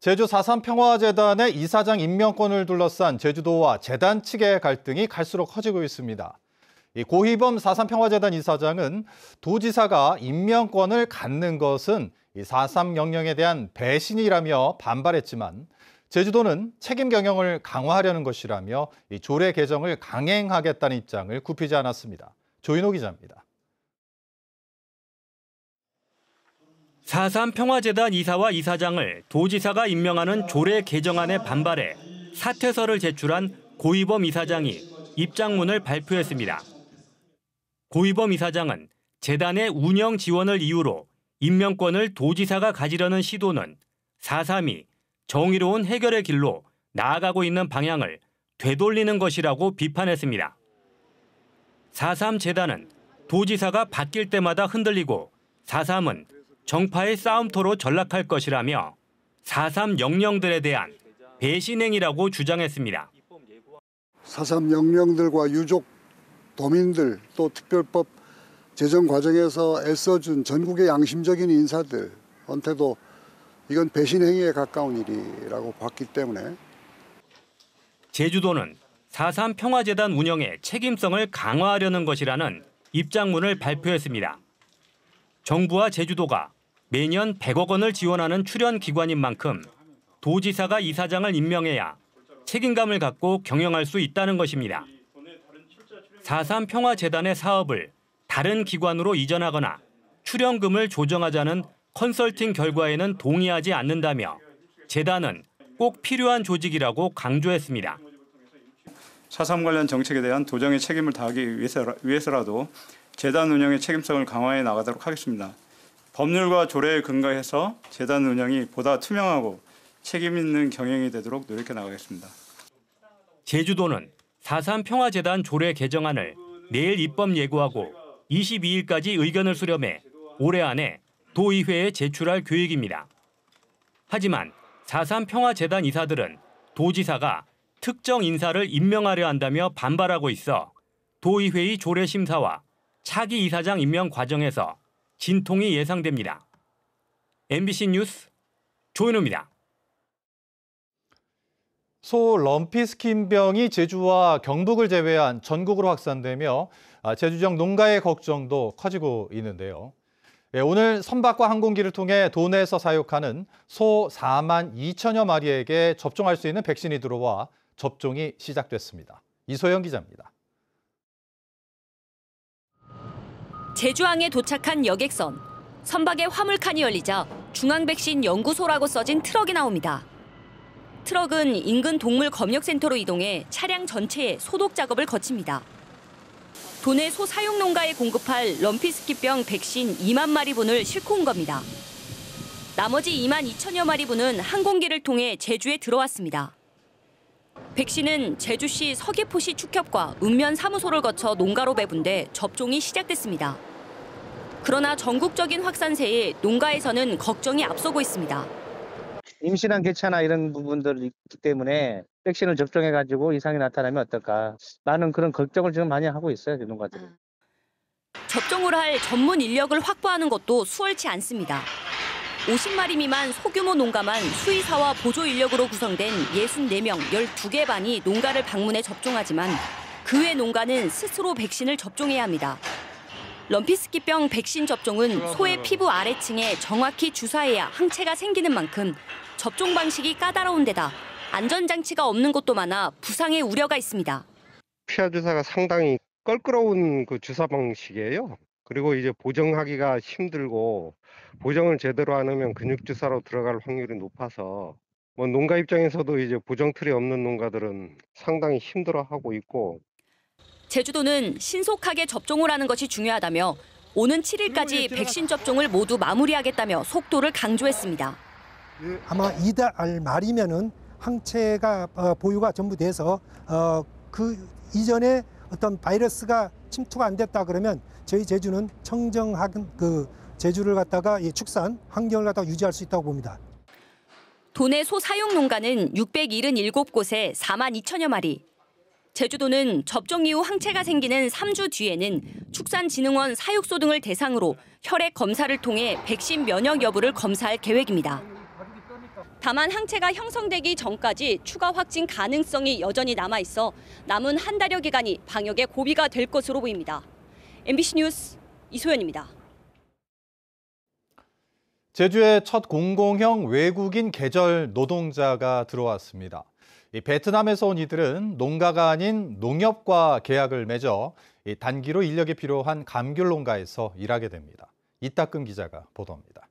제주 4.3 평화재단의 이사장 임명권을 둘러싼 제주도와 재단 측의 갈등이 갈수록 커지고 있습니다. 고희범 4.3 평화재단 이사장은 도지사가 임명권을 갖는 것은 4.3 명령에 대한 배신이라며 반발했지만 제주도는 책임 경영을 강화하려는 것이라며 조례 개정을 강행하겠다는 입장을 굽히지 않았습니다. 조인호 기자입니다. 4.3 평화재단 이사와 이사장을 도지사가 임명하는 조례 개정안에 반발해 사퇴서를 제출한 고희범 이사장이 입장문을 발표했습니다. 고희범 이사장은 재단의 운영 지원을 이유로 임명권을 도지사가 가지려는 시도는 4.3이 정의로운 해결의 길로 나아가고 있는 방향을 되돌리는 것이라고 비판했습니다. 4.3 재단은 도지사가 바뀔 때마다 흔들리고 4.3은 정파의 싸움터로 전락할 것이라며 4.3 영령들에 대한 배신행위라고 주장했습니다. 4.3 영령들과 유족, 도민들 또 특별법 제정 과정에서 애써준 전국의 양심적인 인사들한테도 이건 배신행위에 가까운 일이라고 봤기 때문에 제주도는 4.3 평화재단 운영의 책임성을 강화하려는 것이라는 입장문을 발표했습니다. 정부와 제주도가 매년 100억 원을 지원하는 출연기관인 만큼 도지사가 이사장을 임명해야 책임감을 갖고 경영할 수 있다는 것입니다. 4.3 평화재단의 사업을 다른 기관으로 이전하거나 출연금을 조정하자는 컨설팅 결과에는 동의하지 않는다며 재단은 꼭 필요한 조직이라고 강조했습니다. 4.3 관련 정책에 대한 도정의 책임을 다하기 위해서라도 재단 운영의 책임성을 강화해 나가도록 하겠습니다. 법률과 조례에 근거해서 재단 운영이 보다 투명하고 책임 있는 경영이 되도록 노력해 나가겠습니다. 제주도는 4.3 평화재단 조례 개정안을 내일 입법 예고하고 22일까지 의견을 수렴해 올해 안에 도의회에 제출할 계획입니다. 하지만 4.3 평화재단 이사들은 도지사가 특정 인사를 임명하려 한다며 반발하고 있어 도의회의 조례 심사와 차기 이사장 임명 과정에서 진통이 예상됩니다. MBC 뉴스 조인호입니다. 소 럼피스킨병이 제주와 경북을 제외한 전국으로 확산되며 제주 지역 농가의 걱정도 커지고 있는데요. 오늘 선박과 항공기를 통해 도내에서 사육하는 소 4만 2천여 마리에게 접종할 수 있는 백신이 들어와 접종이 시작됐습니다. 이소영 기자입니다. 제주항에 도착한 여객선. 선박에 화물칸이 열리자 중앙백신 연구소라고 써진 트럭이 나옵니다. 트럭은 인근 동물 검역센터로 이동해 차량 전체에 소독 작업을 거칩니다. 도내 소 사육 농가에 공급할 럼피스키병 백신 2만 마리분을 싣고 온 겁니다. 나머지 2만 2천여 마리분은 항공기를 통해 제주에 들어왔습니다. 백신은 제주시 서귀포시 축협과 읍면 사무소를 거쳐 농가로 배분돼 접종이 시작됐습니다. 그러나 전국적인 확산세에 농가에서는 걱정이 앞서고 있습니다. 임신한 개체나 이런 부분들이 있기 때문에 백신을 접종해가지고 이상이 나타나면 어떨까. 많은 그런 걱정을 지금 많이 하고 있어요, 농가들이. 접종을 할 전문 인력을 확보하는 것도 수월치 않습니다. 50마리 미만 소규모 농가만 수의사와 보조 인력으로 구성된 64명 12개 반이 농가를 방문해 접종하지만 그 외 농가는 스스로 백신을 접종해야 합니다. 럼피스키병 백신 접종은 소의 피부 아래층에 정확히 주사해야 항체가 생기는 만큼 접종 방식이 까다로운 데다 안전장치가 없는 곳도 많아 부상의 우려가 있습니다. 피하 주사가 상당히 껄끄러운 그 주사 방식이에요. 그리고 이제 보정하기가 힘들고 보정을 제대로 안 하면 근육 주사로 들어갈 확률이 높아서 농가 입장에서도 이제 보정 틀이 없는 농가들은 상당히 힘들어하고 있고. 제주도는 신속하게 접종을 하는 것이 중요하다며 오는 7일까지 백신 접종을 모두 마무리하겠다며 속도를 강조했습니다. 아마 이달 말이면은 항체가 보유가 전부 돼서 그 이전에 어떤 바이러스가 침투가 안 됐다 그러면 저희 제주는 청정한 그 제주를 갖다가 축산 환경을 갖다가 유지할 수 있다고 봅니다. 도내 소 사육 농가는 677곳에 4만 2천여 마리. 제주도는 접종 이후 항체가 생기는 3주 뒤에는 축산진흥원 사육소 등을 대상으로 혈액 검사를 통해 백신 면역 여부를 검사할 계획입니다. 다만 항체가 형성되기 전까지 추가 확진 가능성이 여전히 남아있어 남은 한 달여 기간이 방역의 고비가 될 것으로 보입니다. MBC 뉴스 이소연입니다. 제주에 첫 공공형 외국인 계절 노동자가 들어왔습니다. 베트남에서 온 이들은 농가가 아닌 농협과 계약을 맺어 단기로 인력이 필요한 감귤 농가에서 일하게 됩니다. 이따금 기자가 보도합니다.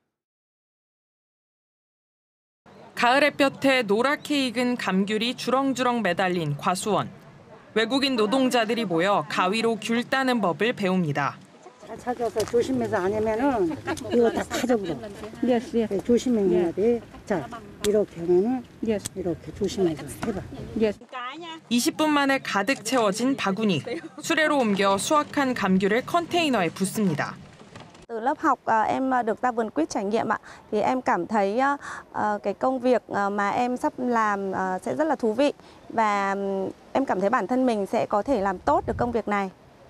가을 햇볕에 노랗게 익은 감귤이 주렁주렁 매달린 과수원. 외국인 노동자들이 모여 가위로 귤 따는 법을 배웁니다. 잘 찾아서 조심해서 안 하면은 이거 다 타져버려. 조심해야 돼. 자, 이렇게 하면은 이렇게 조심해서 해봐. 20분 만에 가득 채워진 바구니. 수레로 옮겨 수확한 감귤을 컨테이너에 붓습니다. Từ lớp học em được ra vườn quýt trải nghiệm ạ. Thì em cảm thấy cái công việc mà em sắp làm sẽ rất là thú vị và em cảm thấy bản thân mình sẽ có thể làm tốt được công việc này.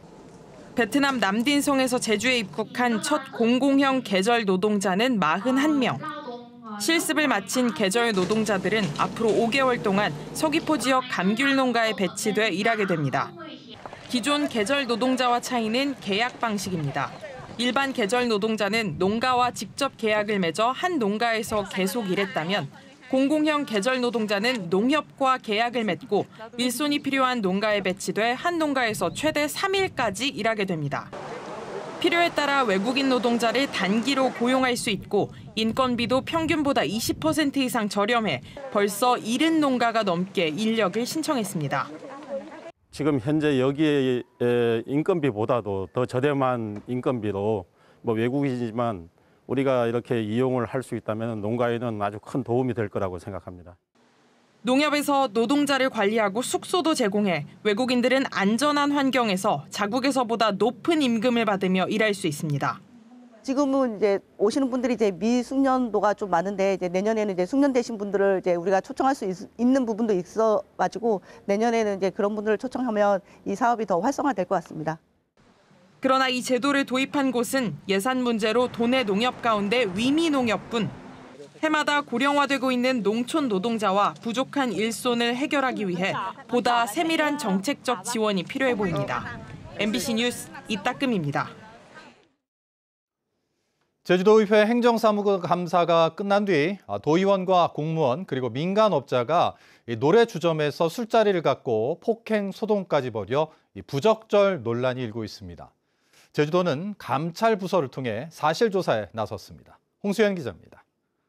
베트남 남딘송에서 제주에 입국한 첫 공공형 계절 노동자는 41명. 실습을 마친 계절 노동자들은 앞으로 5개월 동안 서귀포 지역 감귤 농가에 배치돼 일하게 됩니다. 기존 계절 노동자와 차이는 계약 방식입니다. 일반 계절 노동자는 농가와 직접 계약을 맺어 한 농가에서 계속 일했다면 공공형 계절 노동자는 농협과 계약을 맺고 일손이 필요한 농가에 배치돼 한 농가에서 최대 3일까지 일하게 됩니다. 필요에 따라 외국인 노동자를 단기로 고용할 수 있고 인건비도 평균보다 20% 이상 저렴해 벌써 70농가가 넘게 인력을 신청했습니다. 지금 현재 여기에 인건비보다도 더 저렴한 인건비로 외국이지만 우리가 이렇게 이용을 할 수 있다면 농가에는 아주 큰 도움이 될 거라고 생각합니다. 농협에서 노동자를 관리하고 숙소도 제공해 외국인들은 안전한 환경에서 자국에서보다 높은 임금을 받으며 일할 수 있습니다. 지금은 이제 오시는 분들이 이제 미숙련도가 좀 많은데 이제 내년에는 이제 숙련되신 분들을 이제 우리가 초청할 수 있는 부분도 있어가지고 내년에는 이제 그런 분들을 초청하면 이 사업이 더 활성화될 것 같습니다. 그러나 이 제도를 도입한 곳은 예산 문제로 도내 농협 가운데 위미 농협뿐. 해마다 고령화되고 있는 농촌 노동자와 부족한 일손을 해결하기 위해 보다 세밀한 정책적 지원이 필요해 보입니다. MBC 뉴스 이따금입니다. 제주도의회 행정사무감사가 끝난 뒤 도의원과 공무원 그리고 민간업자가 노래 주점에서 술자리를 갖고 폭행 소동까지 벌여 부적절 논란이 일고 있습니다. 제주도는 감찰 부서를 통해 사실조사에 나섰습니다. 홍수연 기자입니다.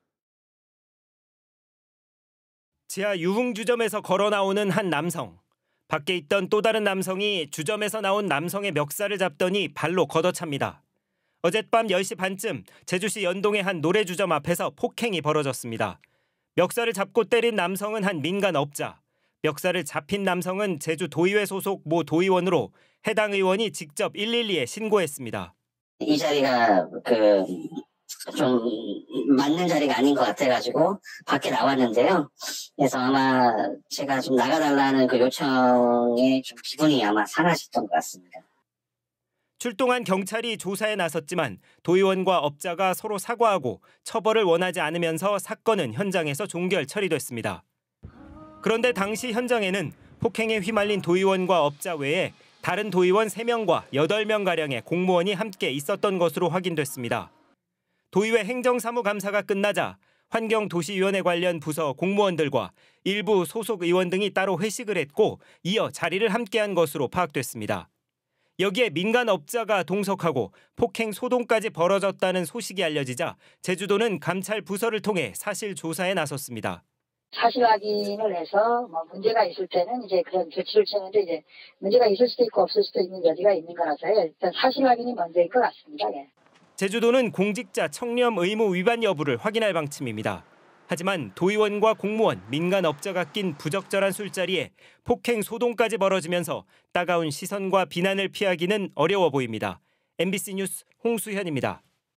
지하 유흥주점에서 걸어 나오는 한 남성. 밖에 있던 또 다른 남성이 주점에서 나온 남성의 멱살을 잡더니 발로 걷어찹니다. 어젯밤 10시 반쯤 제주시 연동의 한 노래주점 앞에서 폭행이 벌어졌습니다. 멱살을 잡고 때린 남성은 한 민간업자. 멱살을 잡힌 남성은 제주도의회 소속 모 도의원으로 해당 의원이 직접 112에 신고했습니다. 이 자리가 좀 맞는 자리가 아닌 것 같아가지고 밖에 나왔는데요. 그래서 아마 제가 좀 나가달라는 그 요청에 좀 기분이 아마 상하셨던 것 같습니다. 출동한 경찰이 조사에 나섰지만 도의원과 업자가 서로 사과하고 처벌을 원하지 않으면서 사건은 현장에서 종결 처리됐습니다. 그런데 당시 현장에는 폭행에 휘말린 도의원과 업자 외에 다른 도의원 3명과 8명가량의 공무원이 함께 있었던 것으로 확인됐습니다. 도의회 행정사무감사가 끝나자 환경도시위원회 관련 부서 공무원들과 일부 소속 의원 등이 따로 회식을 했고 이어 자리를 함께한 것으로 파악됐습니다. 여기에 민간업자가 동석하고 폭행 소동까지 벌어졌다는 소식이 알려지자 제주도는 감찰 부서를 통해 사실 조사에 나섰습니다. 사실 확인을 해서 문제가 있을 때는 이제 그런 조치를 취하는데 이제 문제가 있을 수도 있고 없을 수도 있는 여지가 있는 거라서요. 일단 사실 확인이 먼저일 것 같습니다. 예. 제주도는 공직자 청렴 의무 위반 여부를 확인할 방침입니다. 하지만 도의원과 공무원, 민간업자가 낀 부적절한 술자리에 폭행 소동까지 벌어지면서 따가운 시선과 비난을 피하기는 어려워 보입니다. MBC 뉴스 홍수현입니다.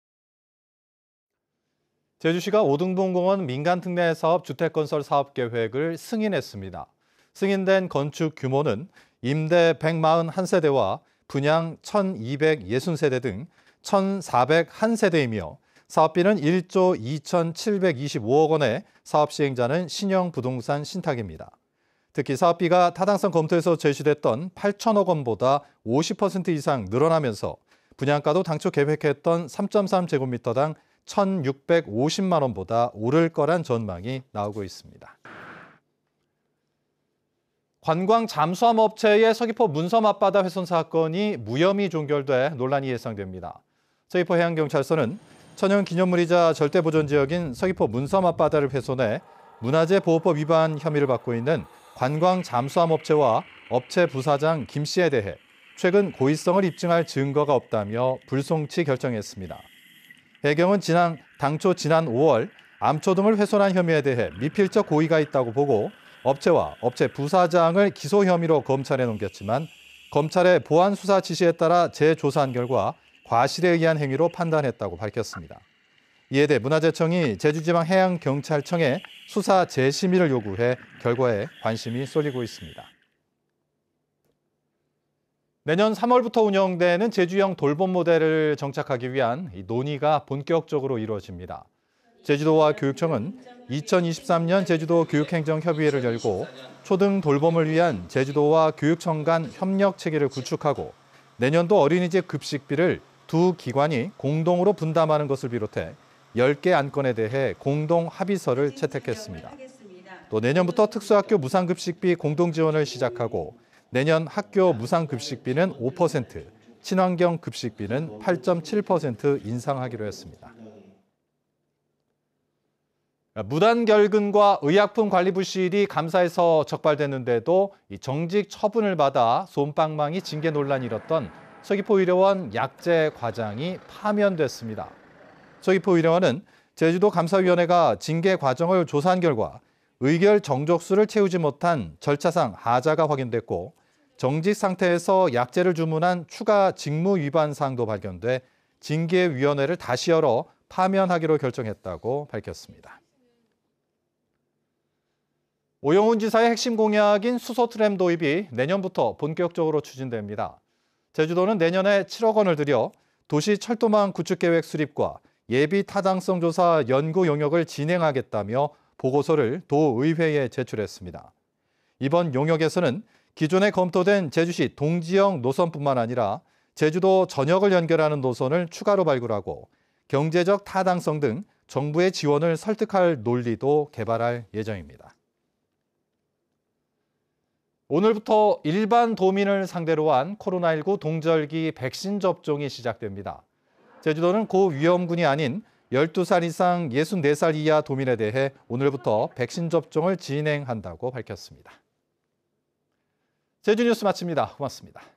제주시가 오등분공원 민간특례사업 주택건설 사업계획을 승인했습니다. 승인된 건축 규모는 임대 141세대와 분양 1260세대 등 1401세대이며 사업비는 1조 2,725억 원에 사업 시행자는 신영부동산 신탁입니다. 특히 사업비가 타당성 검토에서 제시됐던 8천억 원보다 50% 이상 늘어나면서 분양가도 당초 계획했던 3.3제곱미터당 1,650만 원보다 오를 거란 전망이 나오고 있습니다. 관광 잠수함 업체의 서귀포 문섬 앞바다 훼손 사건이 무혐의 종결돼 논란이 예상됩니다. 서귀포 해양경찰서는 천연기념물이자 절대보존지역인 서귀포 문섬 앞바다를 훼손해 문화재보호법 위반 혐의를 받고 있는 관광 잠수함 업체와 업체 부사장 김 씨에 대해 최근 고의성을 입증할 증거가 없다며 불송치 결정했습니다. 해경은 당초 지난 5월 암초 등을 훼손한 혐의에 대해 미필적 고의가 있다고 보고 업체와 업체 부사장을 기소 혐의로 검찰에 넘겼지만 검찰의 보안 수사 지시에 따라 재조사한 결과 과실에 의한 행위로 판단했다고 밝혔습니다. 이에 대해 문화재청이 제주지방해양경찰청에 수사 재심의를 요구해 결과에 관심이 쏠리고 있습니다. 내년 3월부터 운영되는 제주형 돌봄 모델을 정착하기 위한 논의가 본격적으로 이루어집니다. 제주도와 교육청은 2023년 제주도 교육행정협의회를 열고 초등 돌봄을 위한 제주도와 교육청 간 협력 체계를 구축하고 내년도 어린이집 급식비를 두 기관이 공동으로 분담하는 것을 비롯해 10개 안건에 대해 공동 합의서를 채택했습니다. 또 내년부터 특수학교 무상급식비 공동지원을 시작하고 내년 학교 무상급식비는 5%, 친환경 급식비는 8.7% 인상하기로 했습니다. 무단결근과 의약품관리부실이 감사에서 적발됐는데도 정직 처분을 받아 솜방망이 징계 논란이 일었던 서귀포의료원 약제 과장이 파면됐습니다. 서귀포의료원은 제주도 감사위원회가 징계 과정을 조사한 결과 의결 정족수를 채우지 못한 절차상 하자가 확인됐고 정직 상태에서 약제를 주문한 추가 직무 위반 사항도 발견돼 징계위원회를 다시 열어 파면하기로 결정했다고 밝혔습니다. 오영훈 지사의 핵심 공약인 수소트램 도입이 내년부터 본격적으로 추진됩니다. 제주도는 내년에 7억 원을 들여 도시 철도망 구축계획 수립과 예비 타당성 조사 연구 용역을 진행하겠다며 보고서를 도의회에 제출했습니다. 이번 용역에서는 기존에 검토된 제주시 동지형 노선뿐만 아니라 제주도 전역을 연결하는 노선을 추가로 발굴하고 경제적 타당성 등 정부의 지원을 설득할 논리도 개발할 예정입니다. 오늘부터 일반 도민을 상대로 한 코로나19 동절기 백신 접종이 시작됩니다. 제주도는 고위험군이 아닌 12살 이상 64살 이하 도민에 대해 오늘부터 백신 접종을 진행한다고 밝혔습니다. 제주뉴스 마칩니다. 고맙습니다.